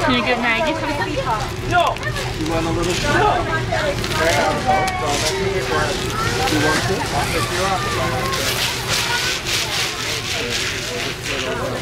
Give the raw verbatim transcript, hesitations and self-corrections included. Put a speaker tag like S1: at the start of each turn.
S1: Can you give Maggie something?
S2: No! You want a little bit? No! You want this? I'll pick you up.